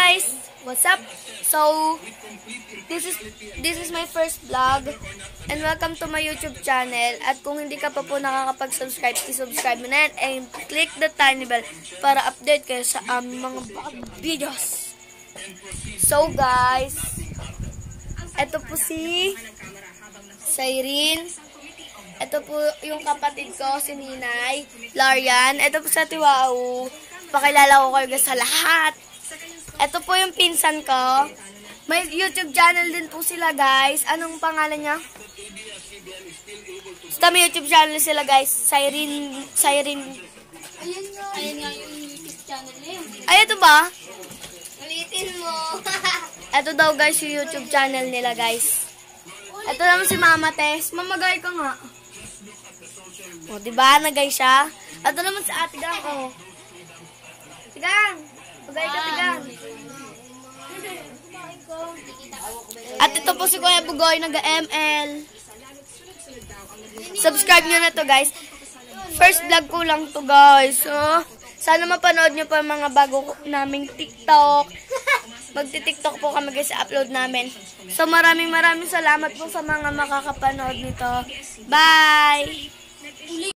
guys! What's up? So, this is my first vlog and welcome to my YouTube channel. At kung hindi ka pa po nakakapag-subscribe, i-subscribe mo na yan and click the tiny bell para update kayo sa aming mga videos. So guys, eto po si Cyrene. Ito po yung kapatid ko, si Ninay, Larian. Ito po sa Tiwao. Pakilala ko kayo sa lahat. Ito po yung pinsan ko. May YouTube channel din po sila, guys. Anong pangalan niya? Basta may YouTube channel sila, guys. Cyrene. Ayun nga yung YouTube channel niya. Ay, ito ba? Ulitin mo. Ito daw, guys, yung YouTube channel nila, guys. Ito naman si Mama Tess. Mamagay ka nga. O, diba? Nagay siya. Ito naman si Ate Gang, o. Tigang! Magay ka, Tigang. At ito po si Kuya Bugoy, nag-ML. Subscribe nyo na to, guys. First vlog ko lang to, guys. So, sana mapanood nyo pa mga bago naming TikTok. Magti-TikTok po kami, guys, upload namin. So, maraming salamat po sa mga makakapanood nito. Bye!